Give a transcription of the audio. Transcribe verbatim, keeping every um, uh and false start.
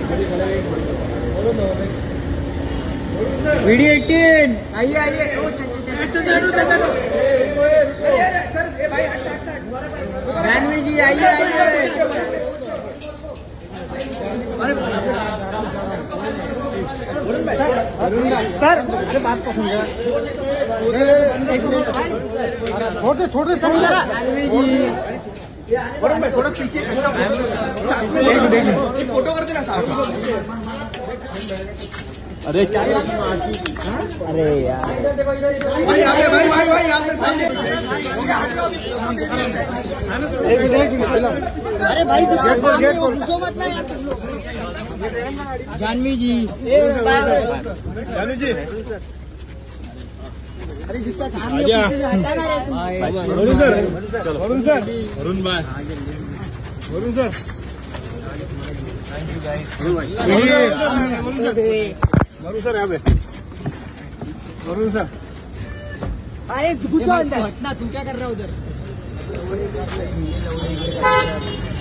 Video eighteen आइए आइए जानवी जी आइए आइए सर अरे बात को समझा छोटे छोटे समझा जानवी जी वरुण भाई थोड़ा पीछे फोटो करते ना साहब। अरे क्या अरे यार भाई यहाँ पे भाई भाई भाई यहाँ पे सामने एक मिनट अरे भाई घुसो मत ना यार जानवी जी जानवी जी अरे जिसका काम है वरुण सर वरुण सर वरुण भाई Varun sir thank you guys Varun sir यहाँ पे वरुण सर अरे घुसो अंदर तू क्या कर रहा है उधर